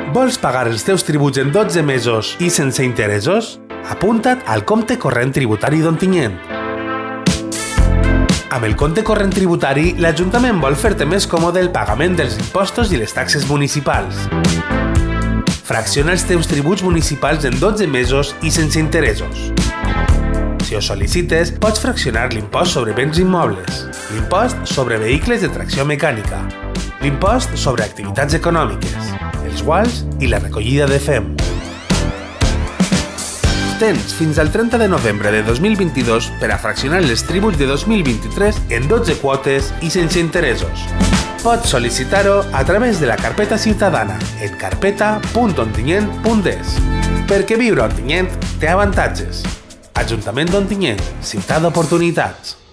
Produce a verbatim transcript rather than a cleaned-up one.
Vols pagar els teus tributs en dotze mesos i sense interessos? Apunta't al compte corrent tributari d'Ontinyent. Amb el compte corrent tributari, l'Ajuntament vol fer-te més còmode el pagament dels impostos i les taxes municipals. Fracciona els teus tributs municipals en dotze mesos i sense interessos. Si ho sol·licites, pots fraccionar l'impost sobre béns immobles, l'impost sobre vehicles de tracció mecànica, l'impost sobre activitats econòmiques, els guals i la recollida de fem. Tens fins al trenta de novembre de dos mil vint-i-dos per a fraccionar els tributs de dos mil vint-i-tres en dotze quotes i sense interessos. Pots sol·licitar-ho a través de la carpeta ciutadana en carpeta punt ontinyent punt es. Perquè viure a Ontinyent té avantatges. Ajuntament d'Ontinyent, ciutat d'oportunitats.